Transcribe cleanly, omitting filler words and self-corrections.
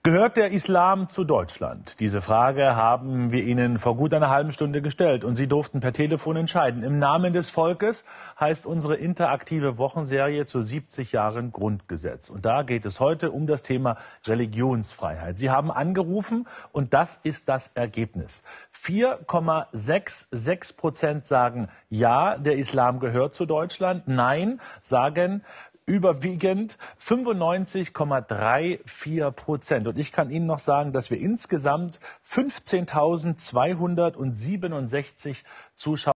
Gehört der Islam zu Deutschland? Diese Frage haben wir Ihnen vor gut einer halben Stunde gestellt und Sie durften per Telefon entscheiden. Im Namen des Volkes heißt unsere interaktive Wochenserie zu 70 Jahren Grundgesetz. Und da geht es heute um das Thema Religionsfreiheit. Sie haben angerufen und das ist das Ergebnis. 4,66% sagen ja, der Islam gehört zu Deutschland. Nein, sagen überwiegend 95,34%. Und ich kann Ihnen noch sagen, dass wir insgesamt 15.267 Zuschauer